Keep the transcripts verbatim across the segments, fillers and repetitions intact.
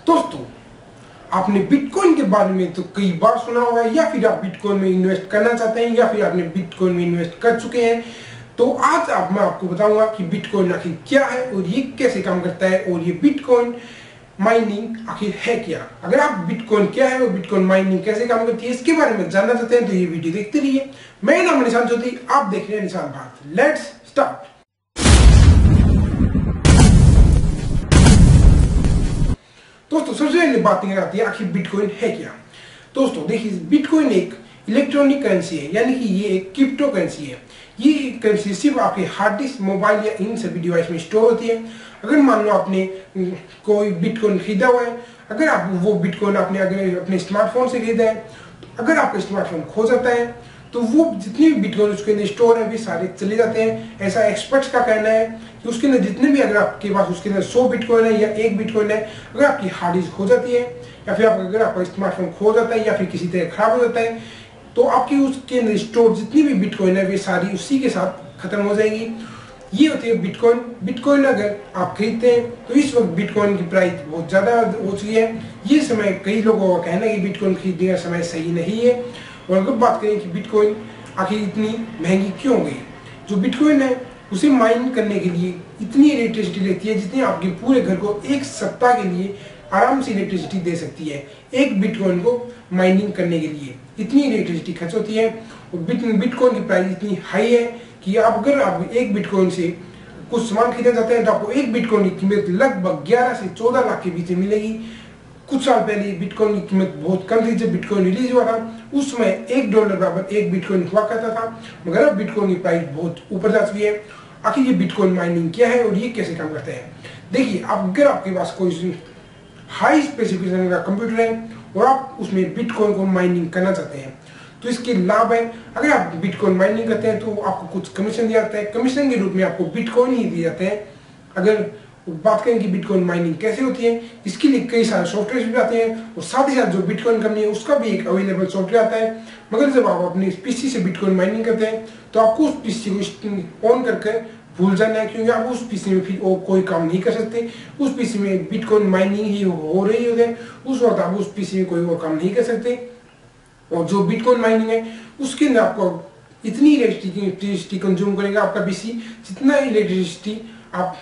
दोस्तों, आपने बिटकॉइन के बारे में तो कई बार सुना होगा, या फिर आप बिटकॉइन में इन्वेस्ट करना चाहते हैं, या फिर आपने बिटकॉइन में इन्वेस्ट कर चुके हैं। तो आज आप मैं आपको बताऊंगा कि बिटकॉइन आखिर क्या है और ये कैसे काम करता है, और ये बिटकॉइन माइनिंग आखिर है क्या। अगर आप बिटकॉइन क्या है और बिटकॉइन माइनिंग कैसे काम करती है इसके बारे में जानना चाहते हैं तो ये वीडियो देखते रहिए। मैं नाम निशान ज्योति, आप देख रहे हैं निशान भारत। Let's start. दोस्तों, सबसे पहले बात निकल आती है आखिर बिटकॉइन है क्या। दोस्तों देखिए, बिटकॉइन एक इलेक्ट्रॉनिक करेंसी है, यानी कि ये एक क्रिप्टो करेंसी है। ये करेंसी सिर्फ आपके हार्ड डिस्क, मोबाइल या इन सभी डिवाइस में स्टोर होती है। अगर मान लो आपने कोई बिटकॉइन खरीदा हुआ है, अगर आप वो बिटकॉइन आपने अगर अपने स्मार्टफोन से खरीदा है, तो अगर आपका स्मार्टफोन खो जाता है तो वो जितने भी बिटकॉइन उसके अंदर स्टोर है वे सारे चले जाते हैं। ऐसा एक्सपर्ट्स का कहना है कि उसके अंदर जितने भी, अगर आपके पास उसके अंदर सौ बिटकॉइन है या एक बिटकॉइन है, अगर आपकी हार्ड डिस्क खो जाती है या फिर आप अगर आपका स्मार्टफोन खो जाता है या फिर किसी तरह खराब हो जाता है, तो आपकी उसके अंदर स्टोर जितनी भी बिटकॉइन है वे सारी उसी के साथ खत्म हो जाएगी। ये होती है बिटकॉइन। बिटकॉइन अगर आप खरीदते हैं तो इस वक्त बिटकॉइन की प्राइस बहुत ज़्यादा हो चुकी है। ये समय कई लोगों का कहना है कि बिटकॉइन खरीदने का समय सही नहीं है। और अगर बात करें कि बिटकॉइन आखिर इतनी महंगी क्यों हो गई, जो बिटकॉइन है उसे माइन करने के लिए इतनी इलेक्ट्रिसिटी लेती है जितनी आपके पूरे घर को एक सप्ताह के लिए आराम से इलेक्ट्रिसिटी दे सकती है। एक बिटकॉइन को माइनिंग करने के लिए इतनी इलेक्ट्रिसिटी खर्च होती है। और बिटकॉइन की प्राइस इतनी हाई है कि आप अगर आप एक बिटकॉइन से कुछ सामान खरीदना चाहते हैं तो आपको एक बिटकॉइन की कीमत लगभग ग्यारह से चौदह लाख के बीच में मिलेगी। कुछ साल पहले बिटकॉइन की कीमत बहुत कम थी। जब बिटकॉइन रिलीज हुआ था उस समय एक डॉलर बराबर एक बिटकॉइन हुआ करता था, मगर अब बिटकॉइन की प्राइस बहुत ऊपर जा चुकी है। आखिर ये बिटकॉइन माइनिंग क्या है और ये कैसे काम करता है। देखिए, आप अगर आपके पास कोई हाई स्पेसिफिकेशन का कंप्यूटर है और आप उसमें बिटकॉइन को माइनिंग करना चाहते हैं तो इसके लाभ है। अगर आप बिटकॉइन माइनिंग करते हैं तो आपको कुछ कमीशन दिया जाता है, कमीशन के रूप में आपको बिटकॉइन ही दिए जाते हैं। अगर बात करें कि बिटकॉइन माइनिंग कैसे होती है, इसके लिए कई सारे सॉफ्टवेयर भी आते हैं और साथ ही साथ जो बिटकॉइन कंपनी है उसका भी एक अवेलेबल सॉफ्टवेयर आता है। मगर जब आप अपने पीसी से बिटकॉइन माइनिंग करते हैं तो आपको उस पीसी को ऑन करके भूल जाना है, क्योंकि आप उस पीसी में फिर और कोई काम नहीं कर सकते। उस पीसी में बिटकॉइन माइनिंग ही हो रही है, उस वक्त आप उस पीसी में कोई और काम नहीं कर सकते। और जो बिटकॉइन माइनिंग है उसके अंदर आपको इतनी इलेक्ट्रिसिटी कंज्यूम करेगा आपका पीसी, जितना इलेक्ट्रिसिटी आप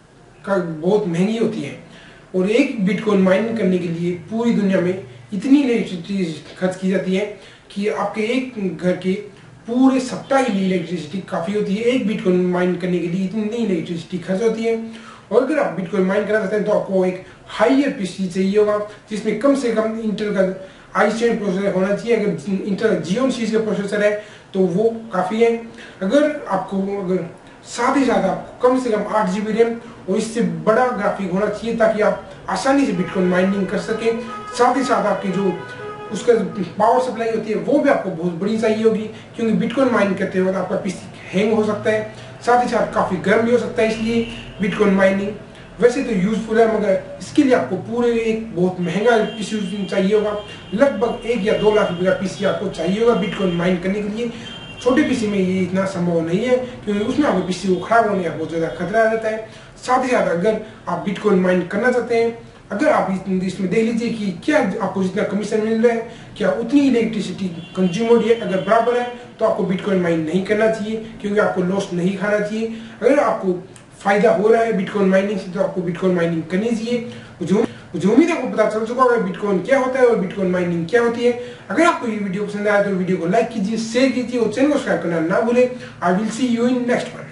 का बहुत महंगी होती है। और एक बिटकॉइन माइनिंग करने के लिए पूरी दुनिया में इतनी इलेक्ट्रिसिटी खर्च की जाती है कि आपके एक घर के पूरे सप्ताह के लिए इलेक्ट्रिसिटी काफ़ी होती है। एक बिटकॉइन माइन करने के लिए इतनी इलेक्ट्रिसिटी खर्च होती है। और अगर आप बिटकॉइन माइन करना चाहते हैं तो आपको एक हायर पीसी चाहिए होगा जिसमें कम से कम इंटेल का आई सेवन प्रोसेसर होना चाहिए। अगर इंटेल जियोन सीरीज का प्रोसेसर है तो वो काफ़ी है। अगर आपको अगर साथ ही साथ आपको कम से कम आठ जी बी रैम और इससे बड़ा ग्राफिक होना चाहिए ताकि आप आसानी से बिटकॉइन माइनिंग कर सकें। साथ ही साथ आपकी जो उसका पावर सप्लाई होती है वो भी आपको बहुत बड़ी चाहिए होगी, क्योंकि बिटकॉइन माइन करते वक्त आपका पीसी हैंग हो सकता है, साथ ही साथ काफ़ी गर्म भी हो सकता है। इसलिए बिटकॉइन माइनिंग वैसे तो यूजफुल है, मगर इसके लिए आपको पूरे एक बहुत महंगा पीसी चाहिए होगा। लगभग एक या दो लाख रुपये का पीसी आपको चाहिए होगा बिटकॉइन माइन करने के लिए। छोटे पीसी में ये इतना संभव नहीं है, क्योंकि उसमें आपके पीसी को खराब होने का बहुत ज़्यादा खतरा रहता है। साथ ही साथ अगर आप बिटकॉइन माइन करना चाहते हैं, अगर आप इसमें देख लीजिए कि क्या आपको जितना कमीशन मिल रहा है क्या उतनी इलेक्ट्रिसिटी कंज्यूम हो रही है। अगर बराबर है तो आपको बिटकॉइन माइन नहीं करना चाहिए, क्योंकि आपको लॉस नहीं खाना चाहिए। अगर आपको फायदा हो रहा है बिटकॉइन माइनिंग से तो आपको बिटकॉइन माइनिंग करनी चाहिए। जो मुझे उम्मीद है आपको पता चल चुका होगा बिटकॉइन क्या होता है और बिटकॉइन माइनिंग क्या होती है। अगर आपको ये वीडियो पसंद आया तो वीडियो को लाइक कीजिए, शेयर कीजिए और चैनल को सब्सक्राइब करना ना भूलें। I will see you in next one.